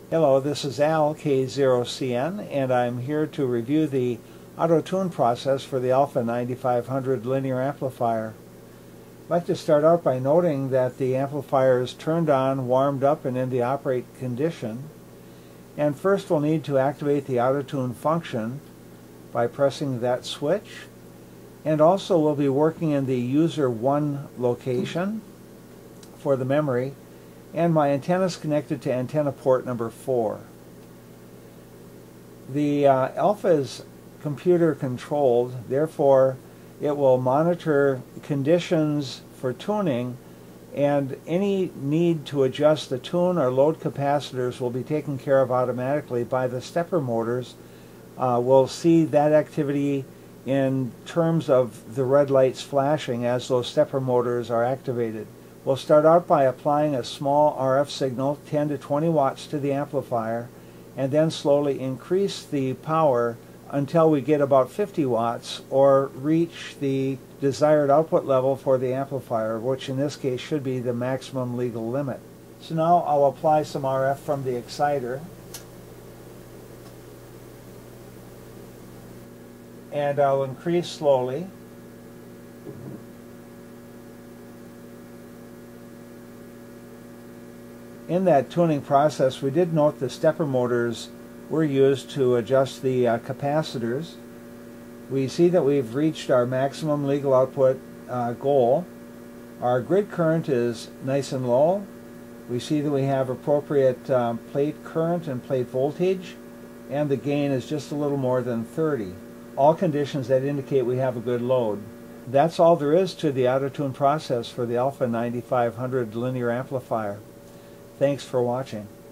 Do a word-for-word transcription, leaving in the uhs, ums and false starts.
Hello, this is Al, K zero C N, and I'm here to review the auto-tune process for the Alpha ninety-five hundred linear amplifier. I'd like to start out by noting that the amplifier is turned on, warmed up, and in the operate condition. And first we'll need to activate the auto-tune function by pressing that switch. And also we'll be working in the user one location for the memory, and my antenna is connected to antenna port number four. The uh, Alpha is computer controlled, therefore it will monitor conditions for tuning, and any need to adjust the tune or load capacitors will be taken care of automatically by the stepper motors. Uh, we'll see that activity in terms of the red lights flashing as those stepper motors are activated. We'll start out by applying a small R F signal, ten to twenty watts, to the amplifier, and then slowly increase the power until we get about fifty watts or reach the desired output level for the amplifier, which in this case should be the maximum legal limit. So now I'll apply some R F from the exciter, and I'll increase slowly. In that tuning process, we did note the stepper motors were used to adjust the uh, capacitors. We see that we've reached our maximum legal output uh, goal. Our grid current is nice and low. We see that we have appropriate um, plate current and plate voltage, and the gain is just a little more than thirty. All conditions that indicate we have a good load. That's all there is to the auto-tune process for the Alpha ninety-five hundred linear amplifier. Thanks for watching.